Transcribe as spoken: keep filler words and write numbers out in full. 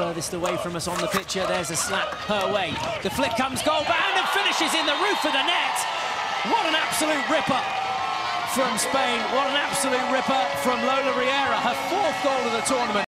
furthest away from us on the picture. There's a slap her way. The flick comes goal bound and finishes in the roof of the net. What an absolute ripper from Spain. What an absolute ripper from Lola Riera. Her fourth goal of the tournament.